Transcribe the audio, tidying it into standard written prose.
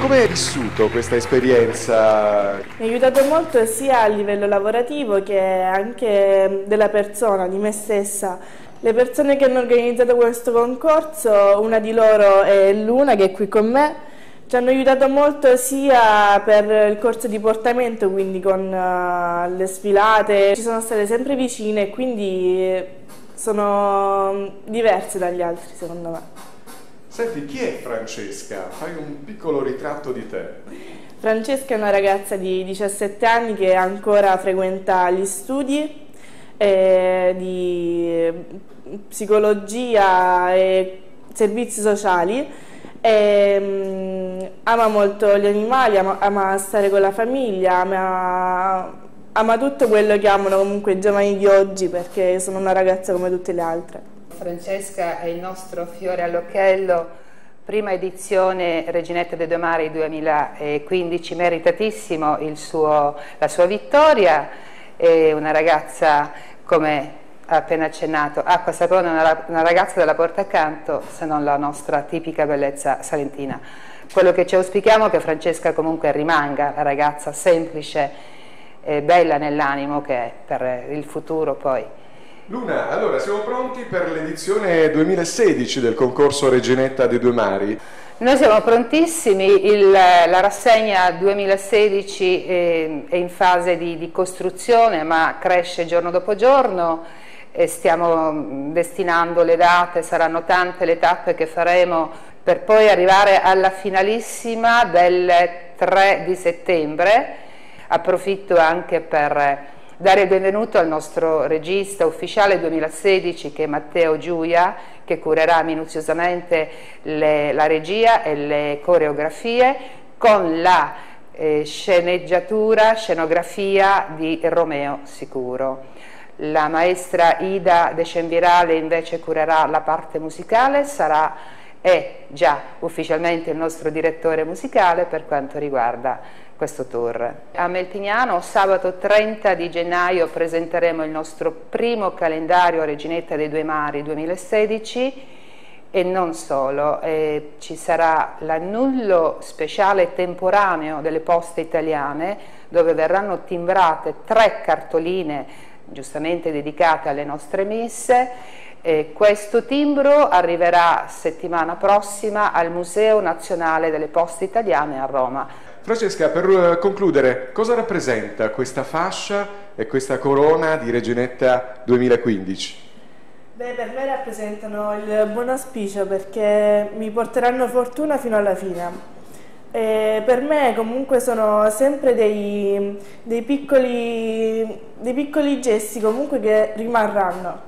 come hai vissuto questa esperienza? Mi ha aiutato molto sia a livello lavorativo che anche della persona, di me stessa. Le persone che hanno organizzato questo concorso, una di loro è Luna, che è qui con me, ci hanno aiutato molto sia per il corso di portamento, quindi con le sfilate, ci sono state sempre vicine e quindi sono diverse dagli altri secondo me. Senti, chi è Francesca? Fai un piccolo ritratto di te. Francesca è una ragazza di 17 anni che ancora frequenta gli studi di psicologia e servizi sociali. Ama molto gli animali, ama stare con la famiglia, ama tutto quello che amano comunque i giovani di oggi, perché sono una ragazza come tutte le altre. Francesca è il nostro fiore all'occhiello, prima edizione Reginetta dei Due Mari 2015, meritatissimo la sua vittoria. È una ragazza, come ha appena accennato, acqua sapone, una ragazza della porta accanto, se non la nostra tipica bellezza salentina. Quello che ci auspichiamo è che Francesca comunque rimanga la ragazza semplice e bella nell'animo che è per il futuro poi. Luna, allora siamo pronti per l'edizione 2016 del concorso Reginetta dei Due Mari? Noi siamo prontissimi, la rassegna 2016 è in fase di costruzione, ma cresce giorno dopo giorno e stiamo destinando le date, saranno tante le tappe che faremo per poi arrivare alla finalissima del 3 di settembre. Approfitto anche per dare il benvenuto al nostro regista ufficiale 2016 che è Matteo Giuia, che curerà minuziosamente la regia e le coreografie con la scenografia di Romeo Sicuro. La maestra Ida De Cemvirale invece curerà la parte musicale, è già ufficialmente il nostro direttore musicale per quanto riguarda questo tour. A Meltignano sabato 30 di gennaio presenteremo il nostro primo calendario Reginetta dei Due Mari 2016 e non solo, ci sarà l'annullo speciale temporaneo delle poste italiane dove verranno timbrate 3 cartoline giustamente dedicate alle nostre messe. Questo timbro arriverà settimana prossima al Museo Nazionale delle Poste Italiane a Roma. Francesca, per concludere, cosa rappresenta questa fascia e questa corona di Reginetta 2015? Beh, per me rappresentano il buon auspicio perché mi porteranno fortuna fino alla fine. E per me comunque sono sempre dei piccoli gesti comunque che rimarranno.